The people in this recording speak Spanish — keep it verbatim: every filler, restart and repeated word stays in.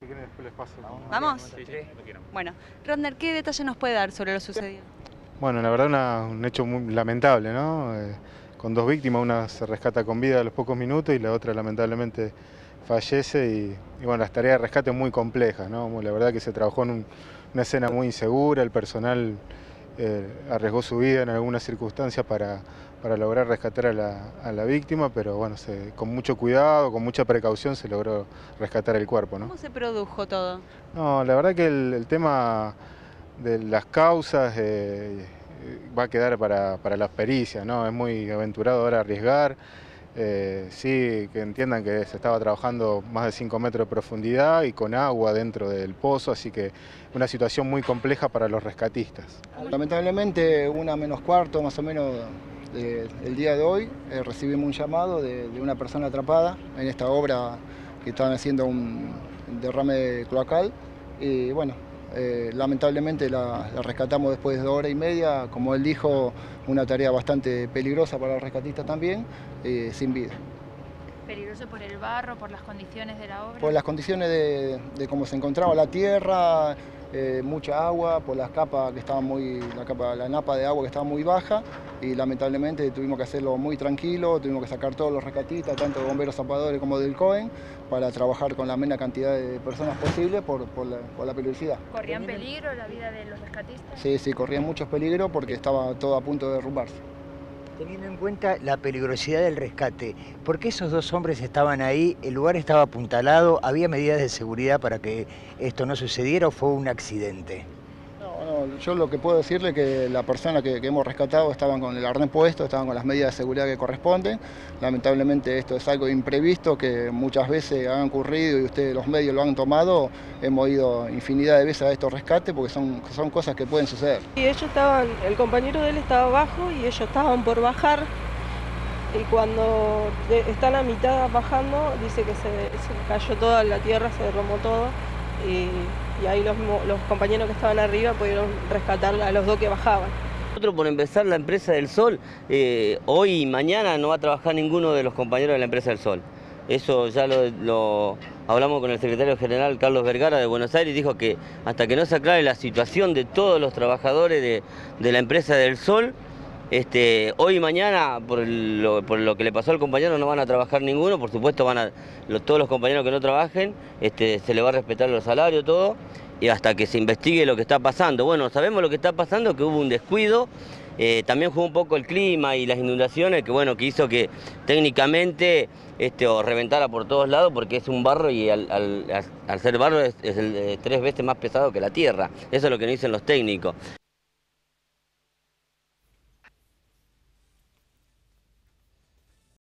Si quieren después les paso. ¿Vamos? Sí, sí, lo quiero. Bueno, Rodner, ¿qué detalle nos puede dar sobre lo sucedido? Bueno, la verdad una- un hecho muy lamentable, ¿no? Eh, con dos víctimas, una se rescata con vida a los pocos minutos y la otra lamentablemente fallece y, y bueno, las tareas de rescate muy complejas, ¿no? La verdad que se trabajó en un- una escena muy insegura, el personal eh, arriesgó su vida en algunas circunstancias para, para lograr rescatar a la, a la víctima, pero bueno, se- con mucho cuidado, con mucha precaución se logró rescatar el cuerpo, ¿no? ¿Cómo se produjo todo? No, la verdad que el, el tema de las causas eh, va a quedar para, para las pericias, ¿no? Es muy aventurado ahora arriesgar. Eh, sí, que entiendan que se estaba trabajando más de cinco metros de profundidad y con agua dentro del pozo, así que una situación muy compleja para los rescatistas. Lamentablemente, una menos cuarto más o menos de- el día de hoy, eh, recibimos un llamado de, de una persona atrapada en esta obra que estaban haciendo un derrame cloacal y bueno, eh, lamentablemente la, la rescatamos después de dos horas y media, como él dijo, una tarea bastante peligrosa para el rescatista también, eh, sin vida. ¿Peligroso por el barro, por las condiciones de la obra? Por las condiciones de, de cómo se encontraba la tierra, eh, mucha agua, por las capas que estaban muy, la capa, la napa de agua que estaba muy baja y lamentablemente tuvimos que hacerlo muy tranquilo, tuvimos que sacar todos los rescatistas, tanto de bomberos zapadores como del COEN, para trabajar con la menor cantidad de personas posible por, por, la, por la peligrosidad. ¿Corrían peligro la vida de los rescatistas? Sí, sí, corrían muchos peligros porque estaba todo a punto de derrumbarse. Teniendo en cuenta la peligrosidad del rescate, ¿por qué esos dos hombres estaban ahí? ¿El lugar estaba apuntalado? ¿Había medidas de seguridad para que esto no sucediera o fue un accidente? No, no, yo lo que puedo decirle es que la persona que, que hemos rescatado estaban con el arnés puesto, estaban con las medidas de seguridad que corresponden. Lamentablemente esto es algo imprevisto que muchas veces han ocurrido y ustedes los medios lo han tomado. Hemos ido infinidad de veces a estos rescates porque son, son cosas que pueden suceder. Y ellos estaban, el compañero de él estaba abajo y ellos estaban por bajar. Y cuando están a mitad bajando, dice que se, se cayó toda la tierra, se derrumbó todo. Y, y ahí los, los compañeros que estaban arriba pudieron rescatar a los dos que bajaban. Nosotros, por empezar, la empresa del Sol, eh, hoy y mañana no va a trabajar ninguno de los compañeros de la empresa del Sol. Eso ya lo, lo hablamos con el secretario general Carlos Vergara de Buenos Aires y dijo que hasta que no se aclare la situación de todos los trabajadores de, de la empresa del Sol, Este, hoy y mañana, por lo, por lo que le pasó al compañero, no van a trabajar ninguno. Por supuesto, van a lo, todos los compañeros que no trabajen, este, se les va a respetar los salarios, todo, y hasta que se investigue lo que está pasando. Bueno, sabemos lo que está pasando, que hubo un descuido, eh, también jugó un poco el clima y las inundaciones, que bueno, que hizo que técnicamente este, o reventara por todos lados, porque es un barro y al, al, al ser barro es, es el, eh, tres veces más pesado que la tierra. Eso es lo que nos dicen los técnicos.